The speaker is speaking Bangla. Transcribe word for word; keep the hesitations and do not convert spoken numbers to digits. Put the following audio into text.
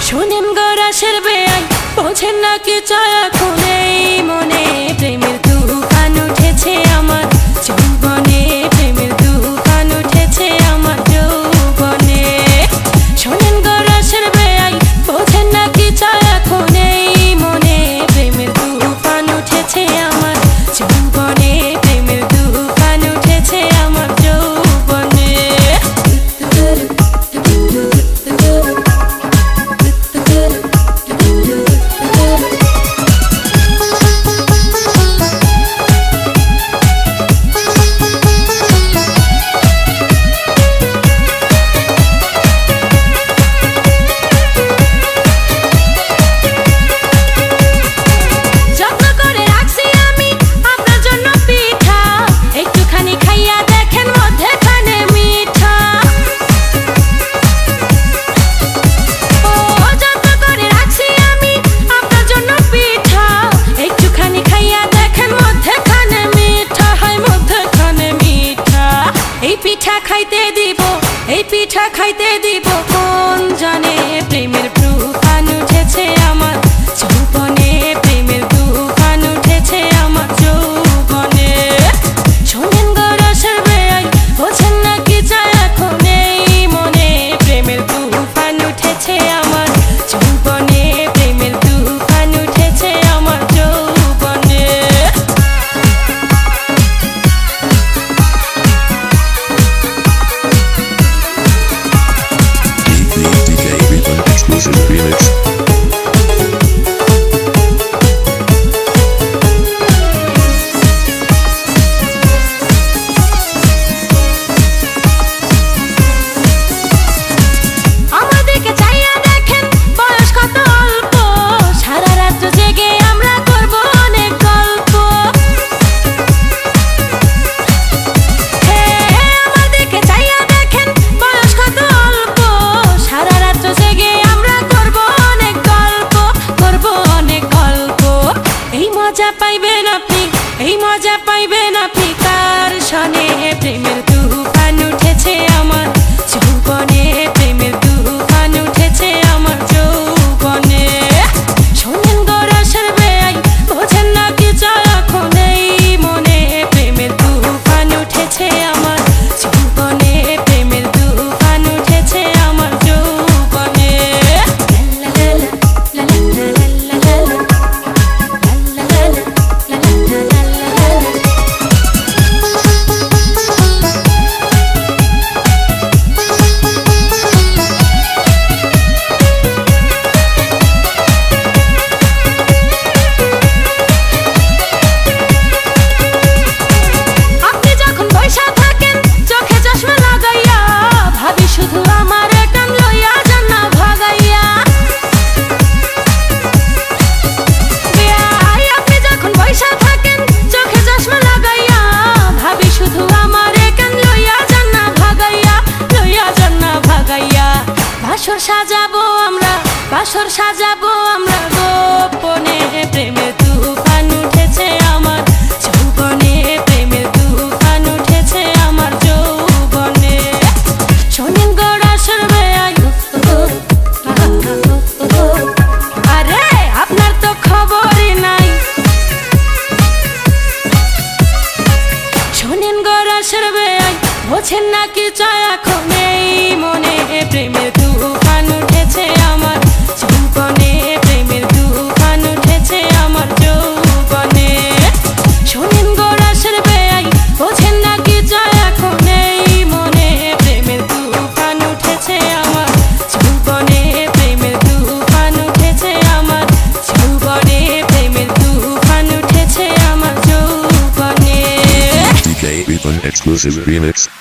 শোনেন গো রাসের বেয়াই, বোঝেন না কি চায় এখন এই মনে। প্রেমের তুফান উঠেছে আমার যৌবনে, প্রেমের তুফান উঠেছে আমার যৌবনে। শোনেন গো রাসের বেয়াই, বোঝেন না কি চায় এখন এই মনে। প্রেমের তুফান উঠেছে আমার যৌবনে, প্রেমের তুফান উঠেছে আমার যৌবনে। পিঠা খাইতে দিব, এই পিঠা খাইতে দিব কোন জানে। প্রেমের তুফান উঠেছে আমার যৌবনে, প্রেমের তুফান উঠেছে আমার যৌবনে। শোনেন গো রাসের বেয়াই, বোঝেন না কি চায় এখন এই মনে। প্রেমের তুফান উঠেছে আমার যৌবনে, প্রেমের তুফান উঠেছে আমার যৌবনে। Remix. আমাদেরকে চাইয়া দেখেন বয়স কত অল্প, সারা রাত জেগে আমরা করব অনেক গল্প। আমাদেরকে চাইয়া দেখেন বয়স কত অল্প, সারা রাত জেগে আমরা করব অনেক গল্প, করব অনেক গল্প। এই মজা পাইবেন আপনি, এই মজা পাইবেন আপনি কার সনে। প্রেমের তুফান উঠেছে আমার যৌবনে, প্রেমের তুফান উঠেছে আমার যৌবনে। শোনেন গো রাসের বেয়াই, বোঝেন না কি চায় এখন এই মনে। প্রেমের তুফান উঠেছে আমার যৌবনে, প্রেমের তুফান উঠেছে আমার যৌবনে। আপনি যখন বইসা থাকেন চোখে চশমা লাগাইয়া, ভাবি শুধু আমার কান লইয়া যান না ভাগাইয়া। বেয়াই, আপনি যখন বইসা থাকেন চোখে চশমা লাগাইয়া, ভাবি শুধু আমার কান লইয়া যান না ভাগাইয়া, লইয়া যান না ভাগাইয়া। বাসর সাজাবো আমরা, বাসর সাজাবো আমরা গোপনে। প্রেমের তুফান উঠেছে আমার যৌবনে, প্রেমের তুফান উঠেছে আমার যৌবনে। শোনেন গো রাসের বেয়াই, আরে আপনার তো খবরই নাই। শোনেন গো রাসের বেয়াই, বোঝেন না কি চায় এখন এই মনে। প্রেমের তুফান উঠেছে আমার যৌবনে, প্রেমের তুফান উঠেছে আমার যৌবনে। শোনেন গো রাসের বেয়াই, বোঝেন না কি চায় এখন এই মনে। প্রেমের তুফান উঠেছে আমার যৌবনে, প্রেমের তুফান উঠেছে আমার যৌবনে, প্রেমের তুফান উঠেছে আমার যৌবনে। D K Ribbon exclusive remix.